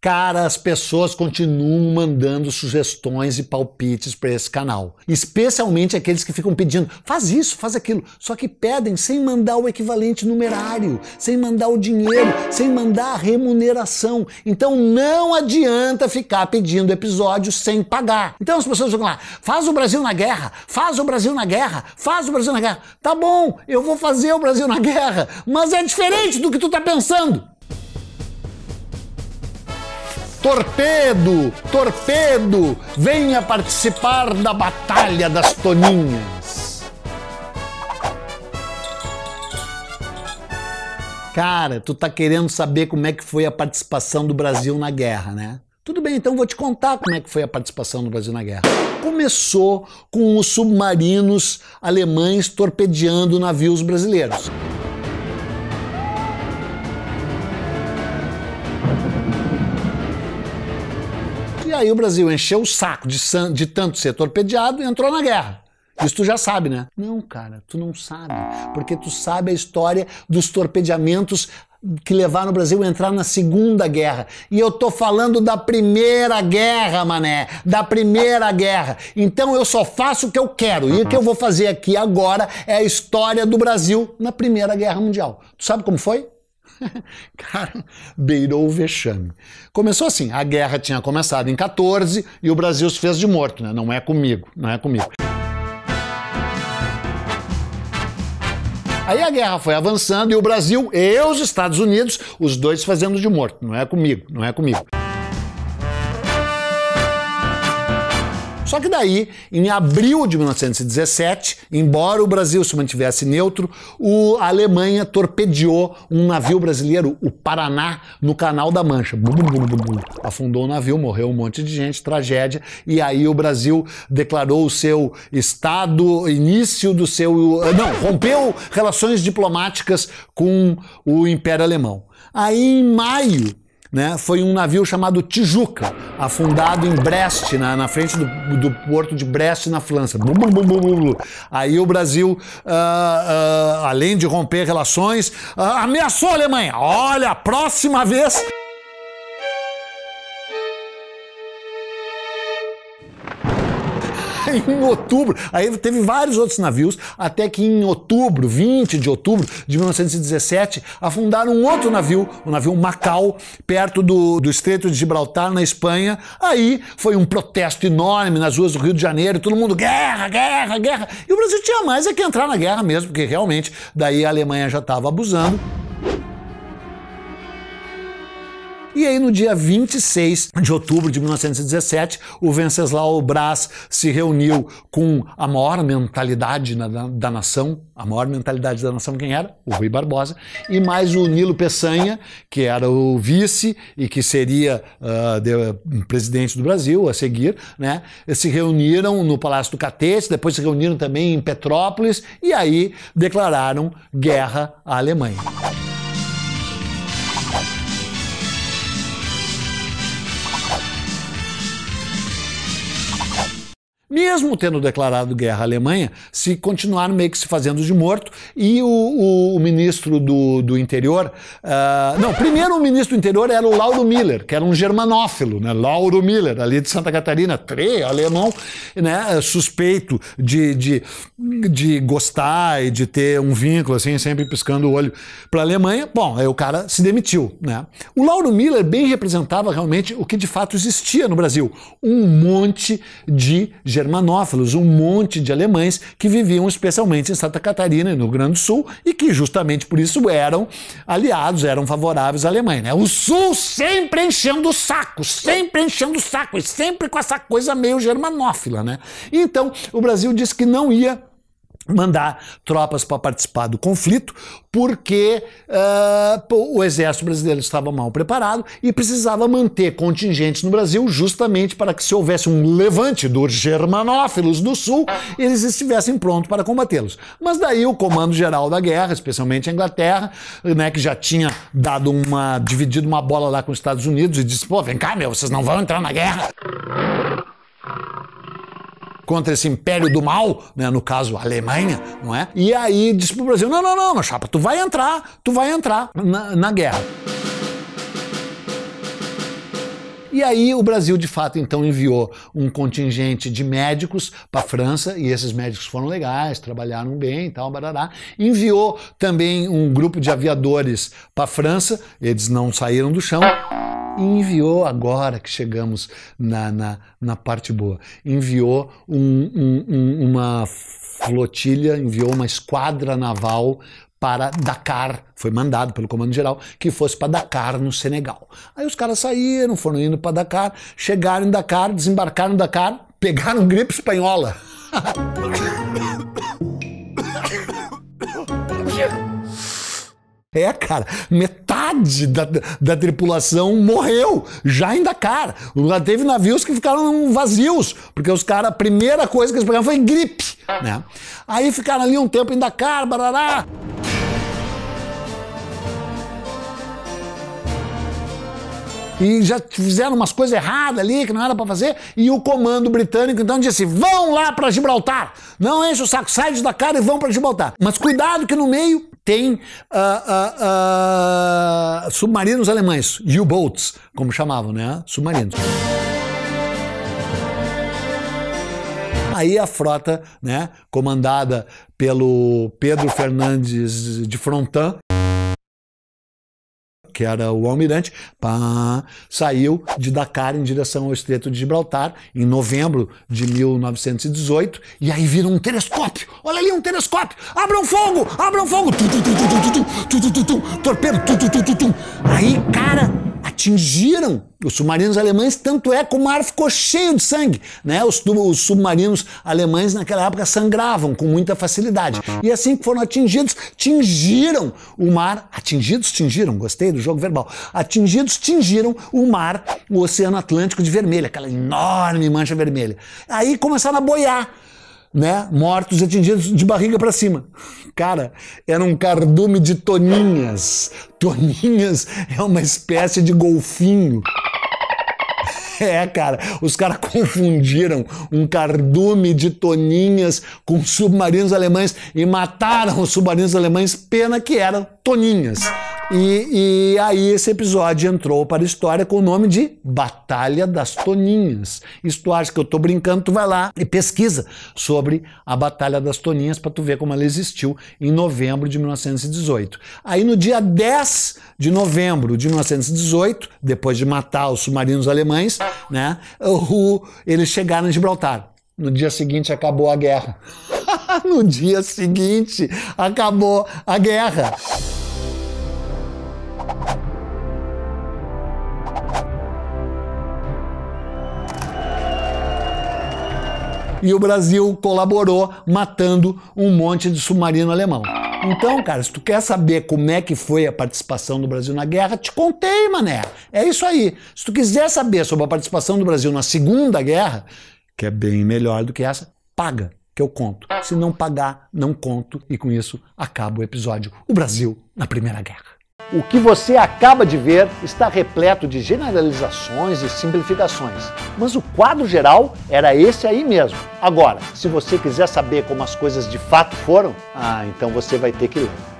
Cara, as pessoas continuam mandando sugestões e palpites para esse canal. Especialmente aqueles que ficam pedindo, faz isso, faz aquilo. Só que pedem sem mandar o equivalente numerário, sem mandar o dinheiro, sem mandar a remuneração. Então não adianta ficar pedindo episódios sem pagar. Então as pessoas ficam lá, faz o Brasil na guerra, faz o Brasil na guerra, faz o Brasil na guerra. Tá bom, eu vou fazer o Brasil na guerra, mas é diferente do que tu tá pensando. Torpedo, torpedo, venha participar da Batalha das Toninhas. Cara, tu tá querendo saber como é que foi a participação do Brasil na guerra, né? Tudo bem, então vou te contar como é que foi a participação do Brasil na guerra. Começou com os submarinos alemães torpedeando navios brasileiros. E aí o Brasil encheu o saco de tanto ser torpedeado e entrou na guerra. Isso tu já sabe, né? Não, cara, tu não sabe. Porque tu sabe a história dos torpedeamentos que levaram o Brasil a entrar na Segunda Guerra. E eu tô falando da Primeira Guerra, mané. Da Primeira Guerra. Então eu só faço o que eu quero. E o que eu vou fazer aqui agora é a história do Brasil na Primeira Guerra Mundial. Tu sabe como foi? Cara, beirou o vexame. Começou assim, a guerra tinha começado em 14 e o Brasil se fez de morto, né? Não é comigo, não é comigo. Aí a guerra foi avançando e o Brasil e os Estados Unidos, os dois fazendo de morto, não é comigo, não é comigo. Só que daí, em abril de 1917, embora o Brasil se mantivesse neutro, a Alemanha torpedeou um navio brasileiro, o Paraná, no Canal da Mancha. Afundou o navio, morreu um monte de gente, tragédia, e aí o Brasil declarou o seu estado, início do seu... Não, rompeu relações diplomáticas com o Império Alemão. Aí em maio, né, foi um navio chamado Tijuca, afundado em Brest, na frente do porto de Brest, na França. Aí o Brasil, além de romper relações, ameaçou a Alemanha. Olha, a próxima vez... Em outubro, aí teve vários outros navios, até que em outubro, 20 de outubro de 1917, afundaram um outro navio, o navio Macau, perto do Estreito de Gibraltar, na Espanha. Aí foi um protesto enorme nas ruas do Rio de Janeiro, todo mundo, guerra, guerra, guerra. E o Brasil tinha mais é que entrar na guerra mesmo, porque realmente daí a Alemanha já estava abusando. E aí no dia 26 de outubro de 1917, o Venceslau Braz se reuniu com a maior mentalidade da nação. A maior mentalidade da nação quem era? O Rui Barbosa. E mais o Nilo Peçanha, que era o vice e que seria presidente do Brasil a seguir, né? Se reuniram no Palácio do Catete, depois se reuniram também em Petrópolis e aí declararam guerra à Alemanha. Mesmo tendo declarado guerra à Alemanha, se continuaram meio que se fazendo de morto e o ministro do interior... não, primeiro o ministro do interior era o Lauro Miller, que era um germanófilo, né? Lauro Miller, ali de Santa Catarina, alemão, né? Suspeito de gostar e de ter um vínculo, assim, sempre piscando o olho para a Alemanha. Bom, aí o cara se demitiu, né? O Lauro Miller bem representava realmente o que de fato existia no Brasil. Um monte de germanófilos, um monte de alemães que viviam especialmente em Santa Catarina e no Rio Grande do Sul e que justamente por isso eram aliados, eram favoráveis à Alemanha, né? O Sul sempre enchendo o saco e sempre com essa coisa meio germanófila, né? Então o Brasil disse que não ia mandar tropas para participar do conflito porque o exército brasileiro estava mal preparado e precisava manter contingentes no Brasil justamente para que se houvesse um levante dos germanófilos do Sul, eles estivessem prontos para combatê-los. Mas daí o comando geral da guerra, especialmente a Inglaterra, né, que já tinha dividido uma bola lá com os Estados Unidos e disse, pô, vem cá, vocês não vão entrar na guerra contra esse império do mal, né, no caso a Alemanha, não é? E aí disse pro Brasil, não, chapa, tu vai entrar na guerra. E aí o Brasil, de fato, então enviou um contingente de médicos para a França, e esses médicos foram legais, trabalharam bem e tal, barará. Enviou também um grupo de aviadores para a França, eles não saíram do chão. E enviou, agora que chegamos na parte boa, enviou uma flotilha, enviou uma esquadra naval para Dakar, foi mandado pelo comando-geral que fosse para Dakar, no Senegal. Aí os caras saíram, foram indo para Dakar, chegaram em Dakar, desembarcaram em Dakar, pegaram gripe espanhola. É, cara, metade da tripulação morreu já em Dakar. Teve navios que ficaram vazios, porque os caras, a primeira coisa que eles pegaram foi gripe, né? Aí ficaram ali um tempo em Dakar, barará. E já fizeram umas coisas erradas ali que não era para fazer, e o comando britânico então disse: vão lá para Gibraltar, não enche o saco, sai de Dakar e vão para Gibraltar. Mas cuidado que no meio tem submarinos alemães, U-boats, como chamavam, né? Submarinos. Aí a frota, né, comandada pelo Pedro Fernandes de Frontin, que era o almirante, saiu de Dakar em direção ao Estreito de Gibraltar em novembro de 1918, e aí viram um telescópio. Olha ali um telescópio. Abram fogo! Abram fogo! Torpedo! Aí, cara, atingiram os submarinos alemães, tanto é que o mar ficou cheio de sangue, né? Os submarinos alemães naquela época sangravam com muita facilidade. E assim que foram atingidos, tingiram o mar. Tingiram, gostei do jogo verbal. Tingiram o mar, o Oceano Atlântico de vermelho, aquela enorme mancha vermelha. Aí começaram a boiar, né? Mortos e atingidos de barriga para cima. Cara, era um cardume de toninhas. Toninhas é uma espécie de golfinho. É, cara, os caras confundiram um cardume de toninhas com submarinos alemães e mataram os submarinos alemães, pena que eram toninhas. E aí esse episódio entrou para a história com o nome de Batalha das Toninhas. E se tu acha que eu tô brincando, tu vai lá e pesquisa sobre a Batalha das Toninhas para tu ver como ela existiu em novembro de 1918. Aí no dia 10 de novembro de 1918, depois de matar os submarinos alemães, né, eles chegaram em Gibraltar. No dia seguinte acabou a guerra. No dia seguinte acabou a guerra. E o Brasil colaborou matando um monte de submarino alemão. Então, cara, se tu quer saber como é que foi a participação do Brasil na guerra, te contei, mané. É isso aí. Se tu quiser saber sobre a participação do Brasil na Segunda Guerra, que é bem melhor do que essa, paga, que eu conto. Se não pagar, não conto. E com isso, acaba o episódio O Brasil na Primeira Guerra. O que você acaba de ver está repleto de generalizações e simplificações, mas o quadro geral era esse aí mesmo. Agora, se você quiser saber como as coisas de fato foram, então você vai ter que ler.